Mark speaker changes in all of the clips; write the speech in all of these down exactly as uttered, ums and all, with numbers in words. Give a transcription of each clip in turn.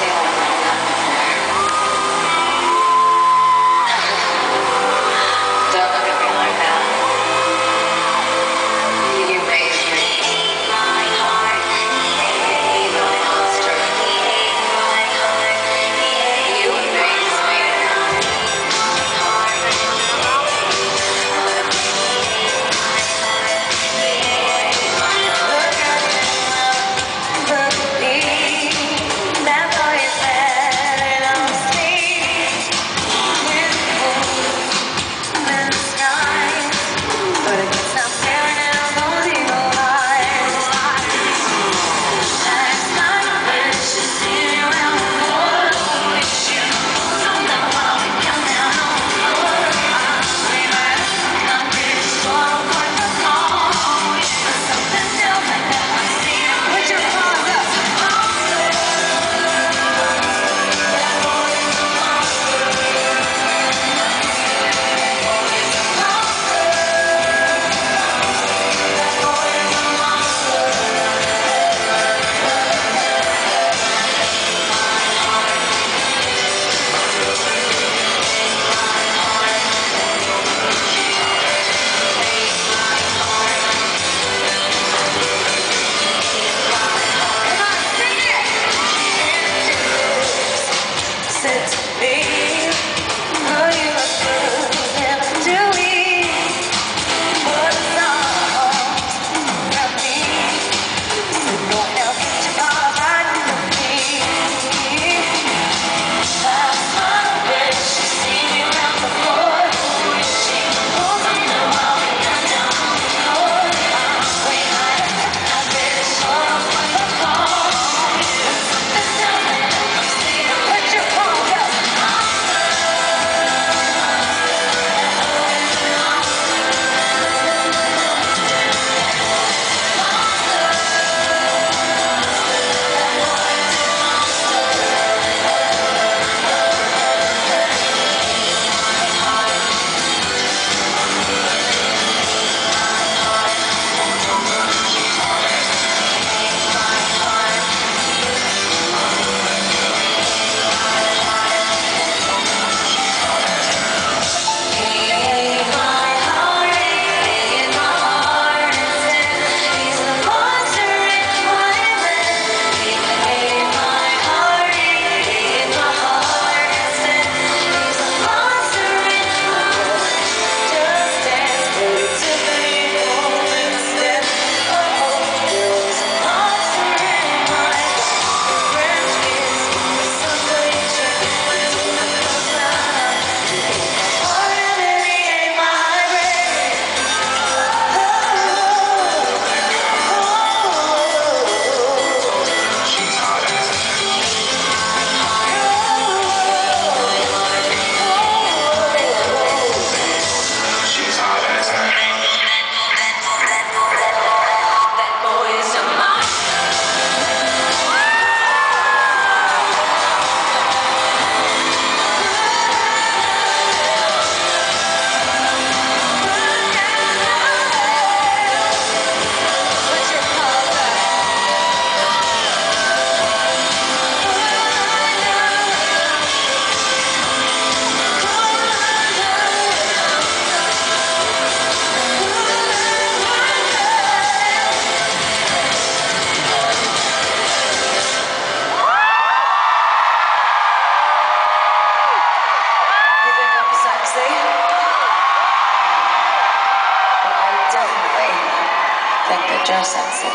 Speaker 1: sexy.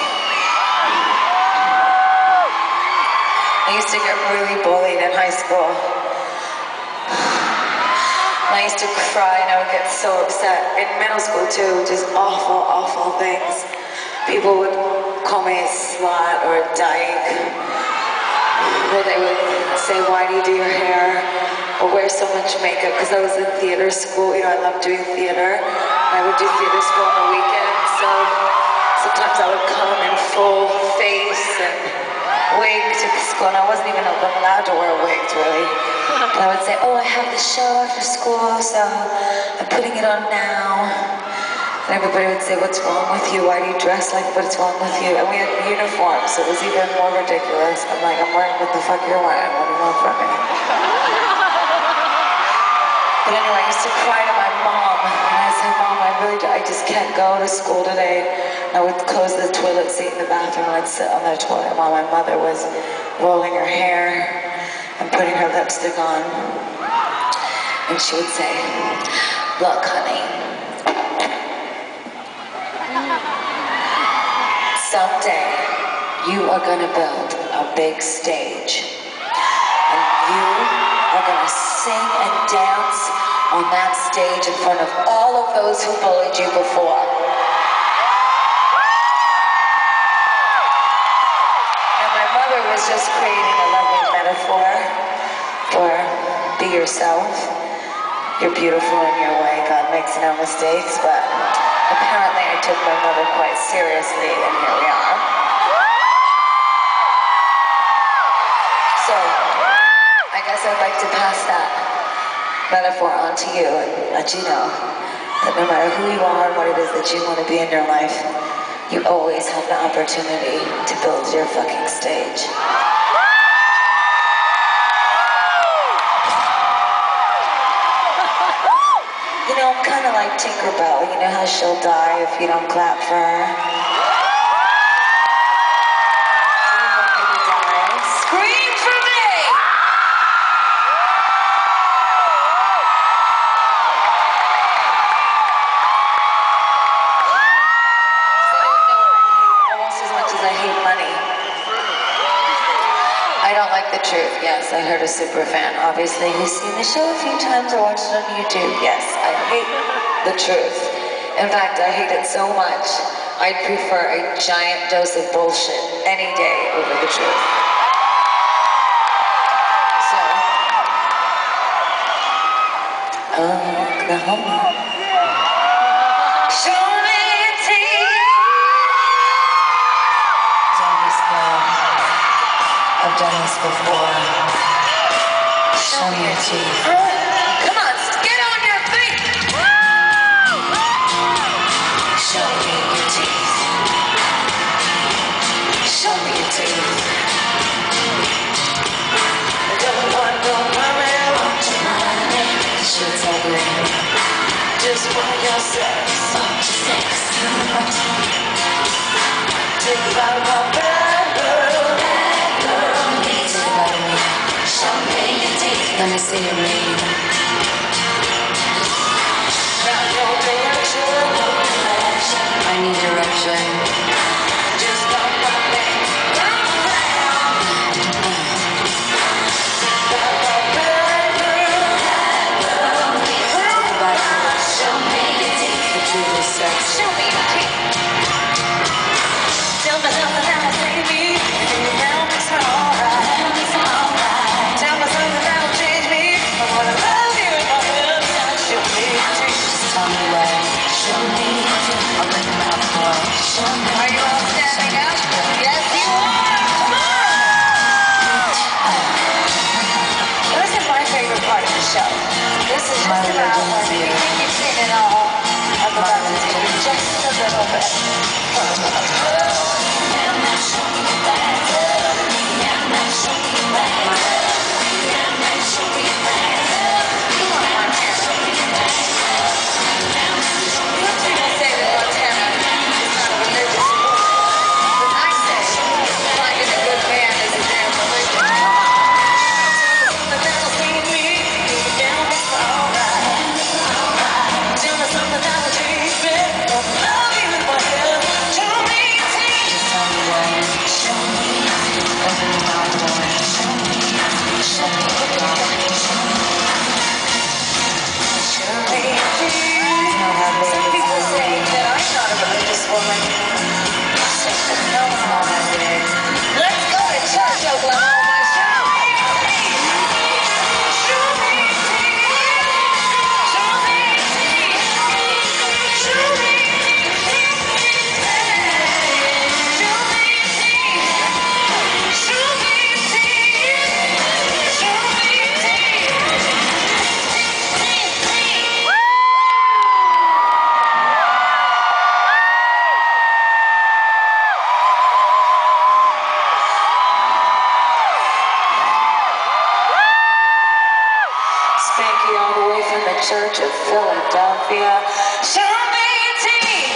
Speaker 1: I used to get really bullied in high school. I used to cry and I would get so upset. In middle school too, just awful, awful things. People would call me a slut or a dyke. Or they would say, why do you do your hair? Or wear so much makeup, because I was in theater school. You know, I loved doing theater. I would do theater school on the weekends, so sometimes I would come in full face and wig to school, and I wasn't even allowed to wear wigs, really. And I would say, oh, I have the show after school, so I'm putting it on now. And everybody would say, what's wrong with you? Why do you dress like, what's wrong with you? And we had uniforms, so it was even more ridiculous. I'm like, I'm wearing what the fuck you're wearing. What do you want from me? But anyway, I used to cry to my mom, and I'd say, Mom, I really, I just can't go to school today. And I would close the toilet seat in the bathroom, and I'd sit on the toilet while my mother was rolling her hair and putting her lipstick on. And she would say, look, honey, someday you are going to build a big stage, and you are going to sing and dance on that stage in front of all of those who bullied you before. And my mother was just creating a lovely metaphor for be yourself. You're beautiful in your way. God makes no mistakes, but apparently I took my mother quite seriously, and here we are. So, I guess I'd like to pass that metaphor on to you and let you know that no matter who you are and what it is that you want to be in your life, you always have the opportunity to build your fucking stage. You know, I'm kind of like Tinkerbell. You know how she'll die if you don't clap for her? Do you want me to die? Scream for me! So you know what I hate almost as much as I hate money. I don't like the truth. Yes, I heard a super fan. Obviously, who's seen the show a few times or watched it on YouTube. Yes, I hate the truth. In fact, I hate it so much, I'd prefer a giant dose of bullshit any day over the truth. So, Oklahoma. Show me your teeth. Don't be scared. I've done this before. Show me your teeth. Come on, get on your feet! Show me your teeth. Show me your teeth. I don't want no money, I want your money. Shit's ugly. Just want your sex. Want your sex. Take it out of my bad girl. Bad girl needs to love me. Show me your teeth. Let me see you read. Got no direction. No direction. I need direction. Just don't want me. Don't down. Got my bad girl. Bad girl needs to love me. Show me your teeth. The truth is sex. Show me your teeth. Tell me something that'll save me. Tell me it's alright. Tell me it's alright. Tell me something that'll change me. I wanna love you in my head. Show me your teeth. Just tell me why. Show me your teeth. I'll bring them out for you. Show me. Are you all standing up? Yes, you are. Come on. This is my favorite part of the show. This is just about when you think you've seen it all. I'm about to take it just a little bit. Tell me something that'll change me. Love you in my head. Show me your teeth. in the Church of Philadelphia. Show me a team.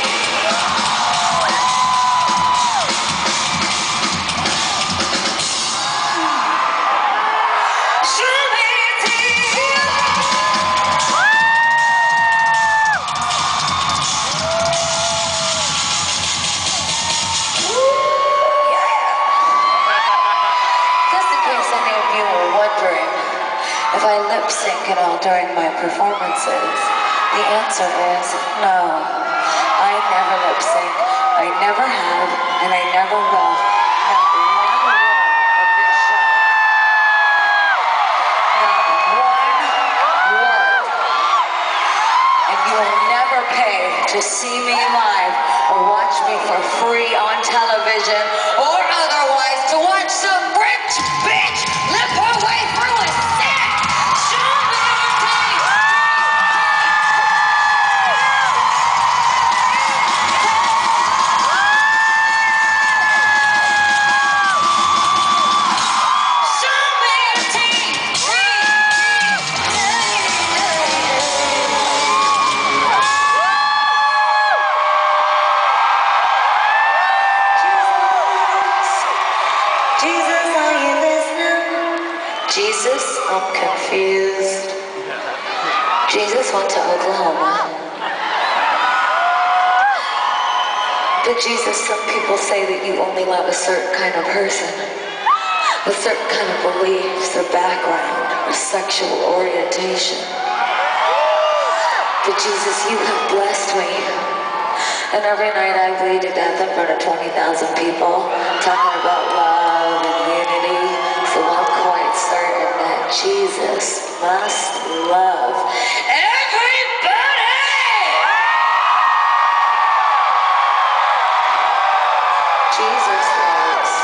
Speaker 1: Show me a team. Just in case any of you were wondering if I lip sync at all during my performances, the answer is no. I never lip sync. I never have, and I never will. Not one word of this show. Not one word. And you will never pay to see me live or watch me for free on television or otherwise to watch some rich bitch live her way through a set. Show me a team. Show me a team. Jesus, are you listening? Jesus, I'm confused. Jesus went to Oklahoma. But Jesus, some people say that you only love a certain kind of person, with certain kind of beliefs or background or sexual orientation. But Jesus, you have blessed me. And every night I bleed to death in front of twenty thousand people, talking about love and unity. So I'm quite certain that Jesus must love everybody! Jesus loves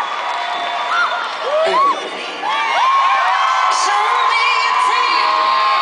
Speaker 1: everybody. Show me a team.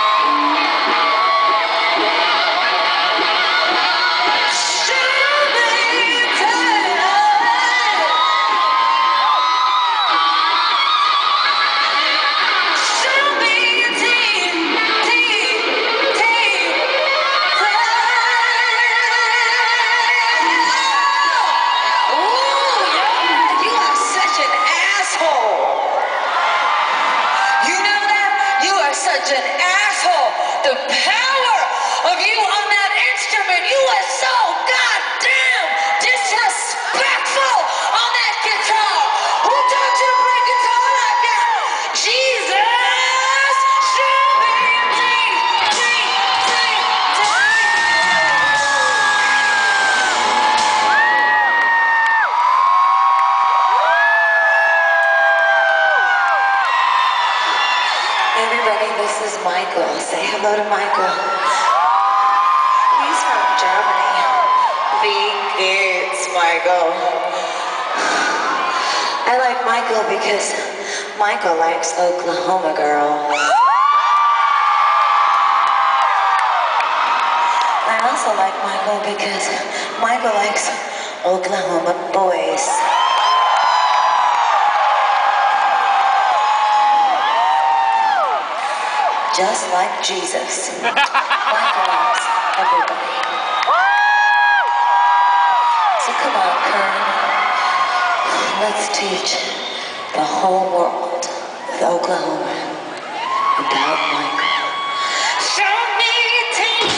Speaker 1: Such an asshole. The power of you on that instrument, you are so goddamn disrespectful on that guitar. Who taught you to play guitar like that? Jesus, show me a team, team, team, Everybody, this is Michael. Say hello to Michael. He's from Germany. Wie geht's, Michael? I like Michael because Michael likes Oklahoma girls. I also like Michael because Michael likes Oklahoma boys. Just like Jesus. Michael loves everybody. So come on, Kern. Let's teach the whole world of Oklahoma about Michael. Show me a team.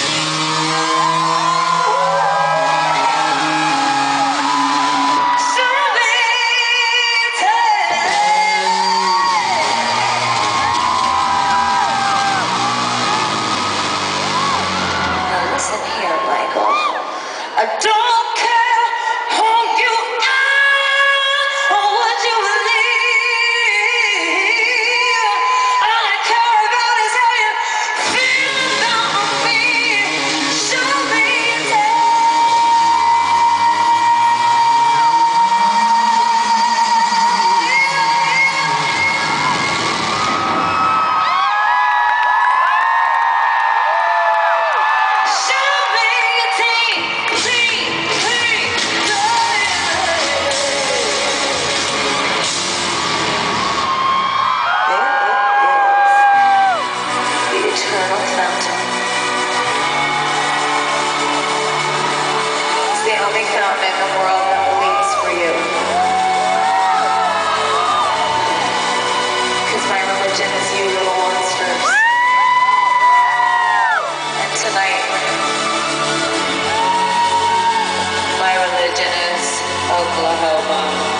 Speaker 1: Show me a team. Listen here, Michael. I don't care who you are or what you believe. All I care about
Speaker 2: have fun.